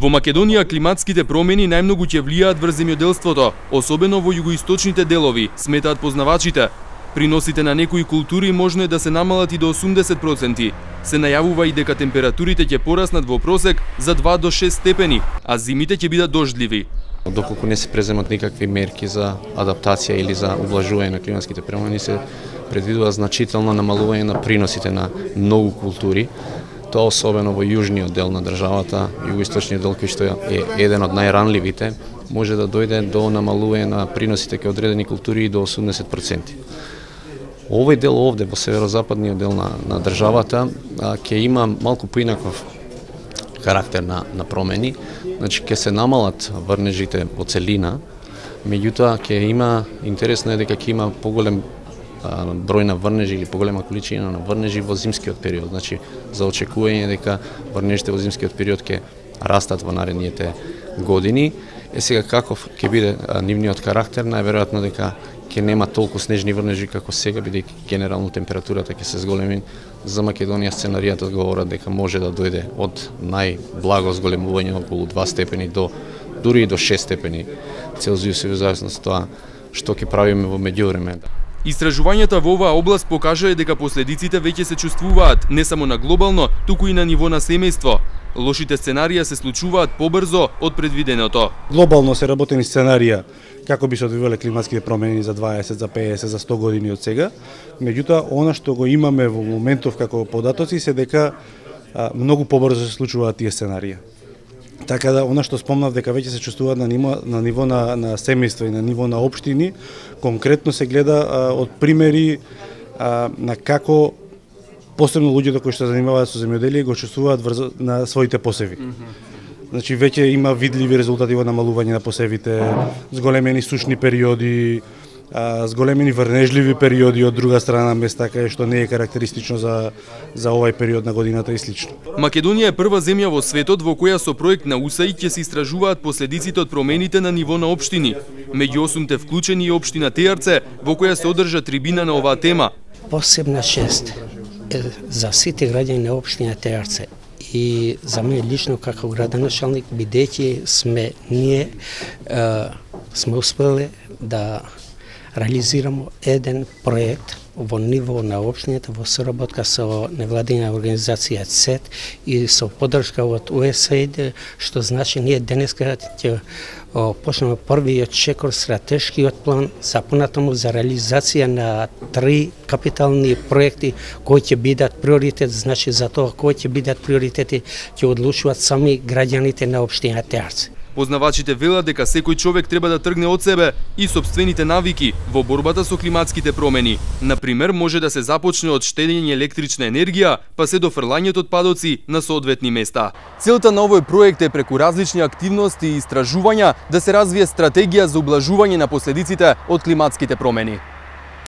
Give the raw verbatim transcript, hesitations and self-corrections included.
Во Македонија климатските промени најмногу ќе влијаат врз земјоделството, особено во југоисточните делови, сметаат познавачите. Приносите на некои култури можно е да се намалат и до осумдесет проценти. Се најавува и дека температурите ќе пораснат во просек за два до шест степени, а зимите ќе бидат дождливи. Доколку не се преземат никакви мерки за адаптација или за ублагување на климатските промени, се предвидува значително намалување на приносите на многу култури. Тоа особено во јужниот дел на државата, југоисточниот дел кој што е еден од најранливите, може да дојде до намалување на приносите кај одредени култури и до осумдесет проценти. Овој дел овде, во северозападниот дел на, на државата, ќе има малку поинаков карактер на, на промени, значи ќе се намалат врнежите во целина, меѓутоа ќе има, интересно е дека ќе има поголем број на врнежи или поголема количина на врнежи во зимскиот период. Значи, за очекување дека врнежите во зимскиот период ќе растат во наредните години. Е сега каков ќе биде нивниот карактер, најверојатно дека ќе нема толку снежни врнежи како сега, бидејќи генерално температурата ќе се зголеми. За Македонија сценаријата говорат дека може да дојде од најблаго зголемување околу два степени до дури и до шест степени Целзиусови, зависност од тоа што ќе правиме во меѓувреме. Истражувањата во оваа област покажаа дека последиците веќе се чувствуваат не само на глобално, туку и на ниво на семејство. Лошите сценарија се случуваат побрзо од предвиденото. Глобално се работени сценарија како би се одвивале климатските промени за дваесет, за педесет, за сто години од сега. Меѓутоа, она што го имаме во моментов како податоци се дека а, многу побрзо се случуваат тие сценарија. Така да, она што спомнав дека веќе се чувствуваат на ниво на, ниво на, на семејство и на ниво на општини, конкретно се гледа а, од примери а, на како посебно луѓето кои што занимаваат со земјоделие го чувствуваат врз, на своите посеви. Mm-hmm. Значи веќе има видливи резултати во намалување на посевите, зголемени сушни периоди, а, зголемени врнежливи периоди од друга страна места кај што не е карактеристично за за овај период на годината и слично. Македонија е прва земја во светот во која со проект на УСАИД ќе се истражуваат последиците од промените на ниво на општини. Меѓу осумте вклучени е општина Теарце, во која се одржа трибина на оваа тема. Посебна чест за сите граѓани на општина Теарце и за мене лично како градоначалник, бидејќи сме ние е, сме успеле да реализираме еден проект во ниво на општината во соработка со невладина организација ЦЕТ и со поддршка од УСАИД, што значи ние денеска ќе почнеме првиот чекор стратешкиот план за понатаму за реализација на три капитални проекти кои ќе бидат приоритет, значи за тоа кои ќе бидат приоритети ќе одлучуваат сами граѓаните на општина Теарце. Познавачите велат дека секој човек треба да тргне од себе и сопствените навики во борбата со климатските промени. Например, може да се започне од штедење електрична енергија, па се до фрлањето отпадоци на соодветни места. Целта на овој проект е преку различни активности и истражувања да се развие стратегија за ублажување на последиците од климатските промени.